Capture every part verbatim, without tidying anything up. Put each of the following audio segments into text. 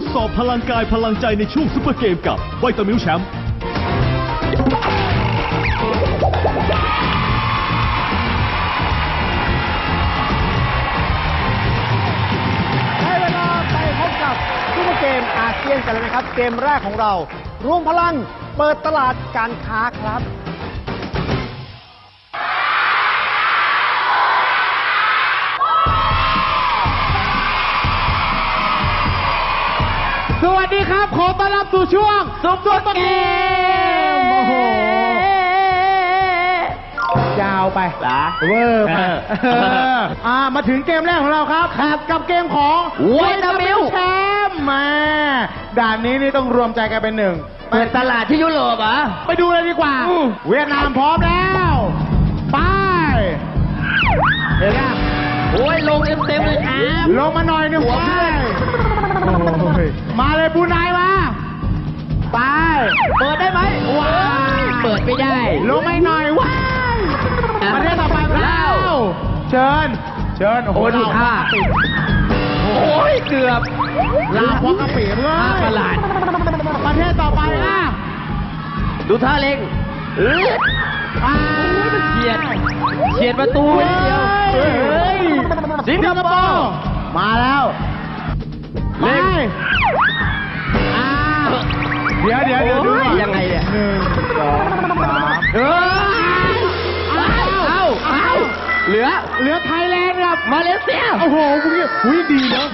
สอบพลังกายพลังใจในช่วงซุปเปอร์เกมกับวิตามิลแชมป์ได้เวลาไปพบกับซุปเปอร์เกมอาเซียนกันแล้วนะครับเกมแรกของเรารวมพลังเปิดตลาดการค้าครับสวัสดีครับขอต้อนรับสู่ช่วงซุปเปอร์เกมโอ้โหยาวไปเวอร์ไปอ่ามาถึงเกมแรกของเราครับครับกับเกมของวิตามิลแชมป์มาด่านนี้นี่ต้องรวมใจกันเป็นหนึ่งเปิดตลาดที่ยุโรปเหรอไปดูเลยดีกว่าเวียดนามพร้อมแล้วไปเห็นไหมโอ้ยลงเต็มๆเลยครับลงมาหน่อยหนึ่งไปมาเลยบูนายมาไปเปิดได้ไหมว้าวเปิดไม่ได้ลงไม่หน่อยว้าวประเทศต่อไปแล้วเชิญเชิญโอ้โหดูท่าโอ้ยเกือบลาพอกระปีเลยท่าประหลาดประเทศต่อไปอ่ะดูท่าเล็งเออเฉียดเฉียดประตูนิดเดียวสิงคโปร์มาแล้วเล็งเดี๋ยวเดี๋ยวเดี๋ยวดูยังไงเนี่ยหนึ่งสองสามเออเอาเอาเหลือเหลือไทยแลนด์กับมาเลเซียโอ้โหอุ้ยดีเนาะ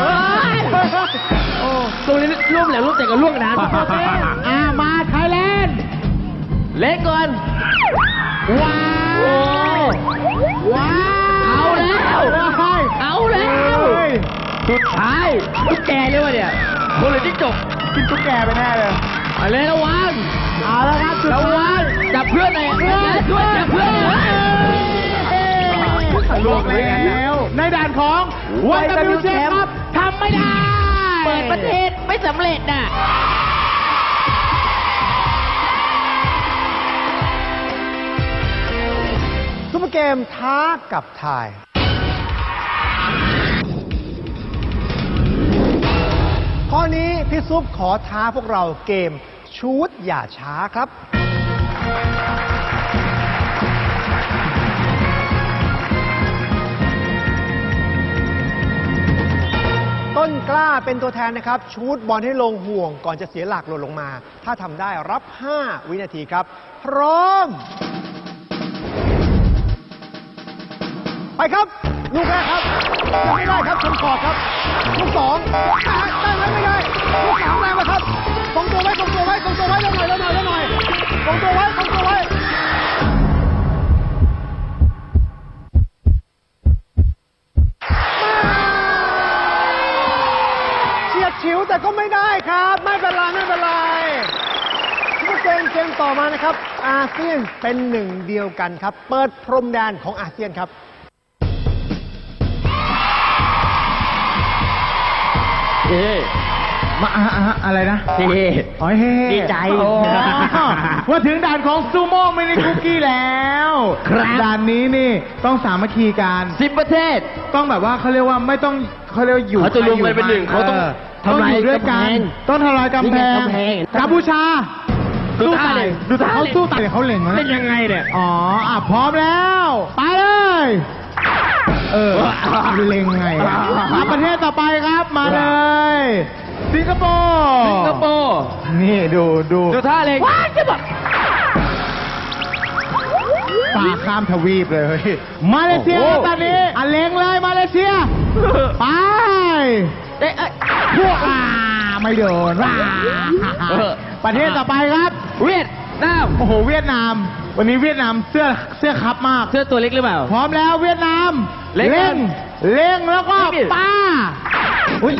โอ้ตรงนี้ร่วมแหล่งร่วมแต่กับล่วงน้ำอ่ามาไทยแลนด์เล่นก่อนว้าวว้าวเอาแล้วเอาแล้วสุดท้ายตุ๊กแกเลยวะเนี่ยคนเลยที่จบกินตุ๊กแกไปแน่เลยอะไรระวังเอาแล้วครับระวังจับเพื่อนหน่อยช่วยจับเพื่อนลวกแล้วในด่านของวิตามิลแชมป์ทำไม่ได้เปิดประเทศไม่สำเร็จน่ะซุปเปอร์เกมท้ากับทายข้อนี้พี่ซุปขอท้าพวกเราเกมชูดอย่าช้าครับต้นกล้าเป็นตัวแทนนะครับชูดบอลให้ลงห่วงก่อนจะเสียหลักหล่นลงมาถ้าทำได้รับห้าวินาทีครับพร้อมไปครับลูกแรกครับยังไม่ได้ครับชนขอบครับลูกสองได้ไหมไม่ได้ลูกสามแรงมาครับทรงตัวไว้ทรงตัวไว้ทรงตัวไว้แล้วหน่อยแล้วหน่อยแล้วหน่อยทรงตัวไว้ทรงตัวไว้เฉียดฉิวแต่ก็ไม่ได้ครับไม่เป็นไรไม่เป็นไรทุกเกมเกมต่อมานะครับอาเซียนเป็นหนึ่งเดียวกันครับเปิดพรมแดนของอาเซียนครับเฮ้มาอะไรนะเฮ้อ๋อเฮ้ดีใจว่าถึงด่านของซูโม่มินิคุกกี้แล้วด่านนี้นี่ต้องสามัคคีกันสิบประเทศต้องแบบว่าเขาเรียกว่าไม่ต้องเขาเรียกว่าอยู่เขาจะรวมกันเป็นหนึ่งเขาต้องทำลายด้วยกันต้องทำลายกำแพงกัมพูชาสู้ตายดูท่าเขาสู้ตายเขาเล่นมั้ยเป็นยังไงเนี่ยอ๋ออ่ะพร้อมแล้วไปเลยเออเล็งไงประเทศต่อไปครับมาเลยสิงคโปร์สิงคโปร์นี่ดูดูดูท่าเล็งว้าจะแบบป่าข้ามทวีปเลยมาเลเซียตอนนี้อ่ะเล็งเลยมาเลเซียไปเอ๊ะพวกอ่าไม่โดนประเทศต่อไปครับเวียดนามโอ้โหเวียดนามวันนี้เวียดนามเสื้อเสื้อคับมากเสื้อตัวเล็กหรือเปล่าพร้อมแล้วเวียดนามเล่งเล่งแล้วก็ป้าอุ้ย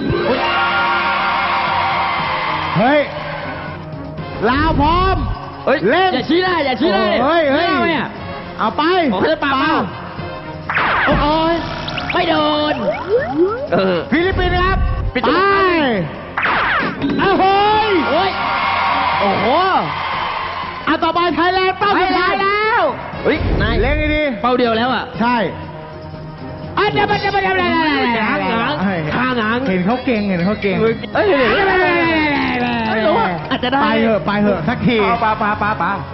เฮ้ยลาวพร้อมเล่งอย่าชี้ได้อย่าชี้ได้เฮ้ยเฮ้ยเอาไปเขาจะปาโอ้ยไม่โดนฟิลิปปินส์ครับไปเอาเฮ้ยโอ้โหอ่ะต่อไปไทยแลนด์เป้าสุดท้ายแล้วเฮ้ยนายเล่นดีเป้าเดียวแล้วอ่ะใช่อ่ะเดี๋ยวเดี๋ยวเดี๋ยวเดี๋ยวหางหางหางหางเห็นเขาเก่งเห็นเขาเก่งเอ้ยไม่รู้ว่าอาจจะได้ไปเหอะไปเหอะสักทีปลาปลาปลาปลา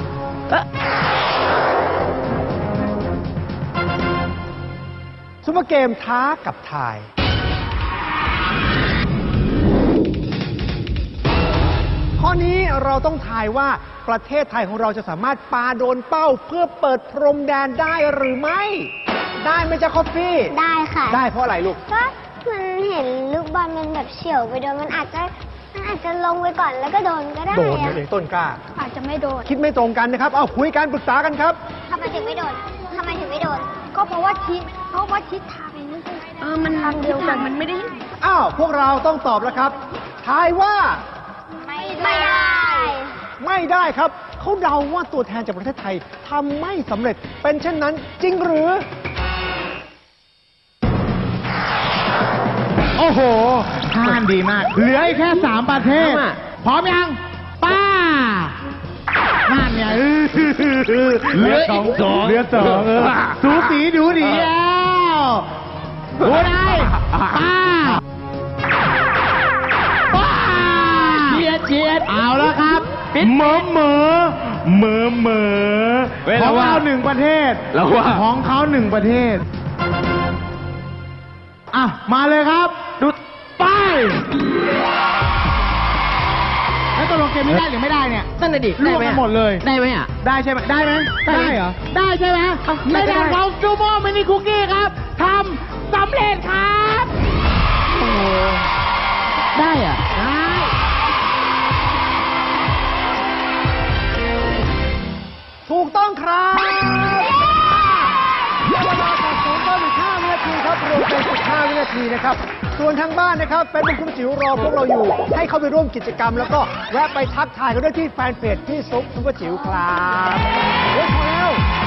ซุปเปอร์เกมท้ากับทายข้อนี้เราต้องทายว่าประเทศไทยของเราจะสามารถปาโดนเป้าเพื่อเปิดพรมแดนได้หรือไม่ ได้ไหมจ๊ะคอฟฟี่ได้ค่ะได้เพราะอะไรลูกก็มันเห็นลูกบอลมันแบบเฉียวไปโดนมันอาจจะมันอาจจะลงไปก่อนแล้วก็โดนก็ได้โดนอะนั่นเองต้นกล้าอาจจะไม่โดนคิดไม่ตรงกันนะครับ เอาคุยกันปรึกษากันครับทำไมถึงไม่โดนทำไมถึงไม่โดน ก็เพราะว่าทิศเพราะว่าทิศทางมันเออมันทางเดียวกันมันไม่ได้อ้าวพวกเราต้องตอบแล้วครับ ทายว่าไม่ไม่ได้ไม่ได้ครับเขาเดาว่าตัวแทนจากประเทศไทยทำไม่สำเร็จเป็นเช่นนั้นจริงหรือโอ้โหท่านดีมาก เหลืออีกแค่สามประเทศ พร้อมยัง ป้านั่นไงเหลือสองเหลือสองเออสูสีดูดีแล้วดูได้ป้าป้าเฉียดเฉียดเอาแล้วครับเหมอเหมอเหมอเหมอของเราหนึ่งประเทศของเขาหนึ่งประเทศอ่ะมาเลยครับดูไปแล้วตกลงเกมนี้ได้หรือไม่ได้เนี่ยนั่นน่ะดิรวมกันหมดเลยได้ไหมอ่ะได้ใช่ไหมได้ไหมได้ได้เหรอ ได้ใช่ไหมในด้านของซูโม่มินิคุกกี้ครับทำสำเร็จครับโอ้โหได้อ่ะได้ถูกต้องครับเวลาตัดสินก็อีกห้าวินาทีครับรวมเป็นสิบห้าวินาทีนะครับ ส่วนทางบ้านนะครับเป็นบุคคลจิ๋วรอพวกเราอยู่ ให้เข้าไปร่วมกิจกรรม แล้วก็แวะไปทักทายกันด้วยที่แฟนเพจที่ซุปซุปเปอร์จิ๋วครับเฮ้ยพอแล้ว